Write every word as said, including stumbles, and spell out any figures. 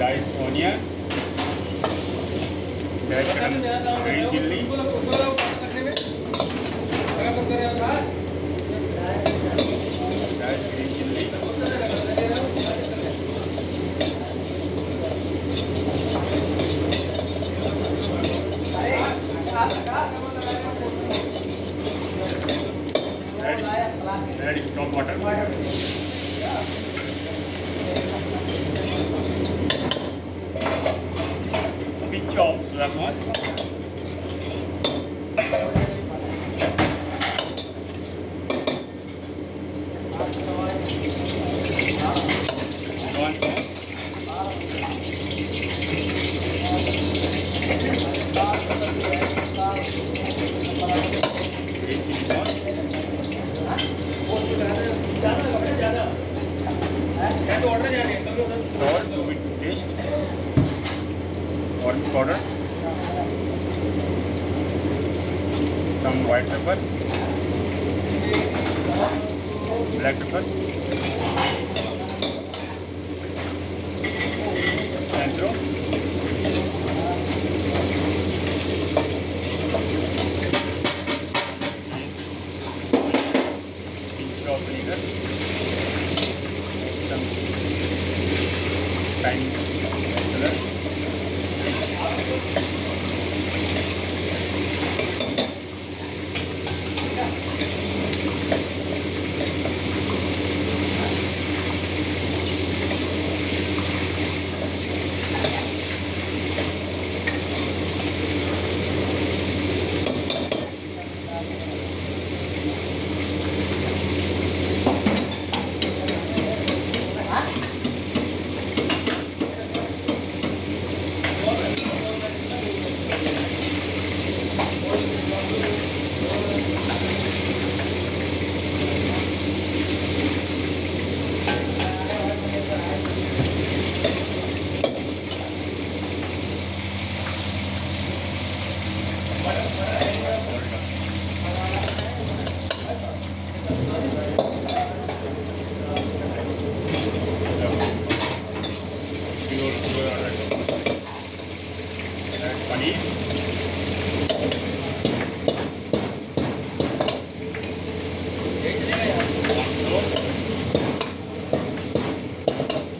diced onion, diced green chili, diced green chili, ready, ready stop water. Pinch of soya sauce. Corn sauce. Green chili sauce. Salt to taste. Orange powder. Some white pepper. Black pepper. Cilantro. Pinch of vinegar. Some thyme color. Paneer.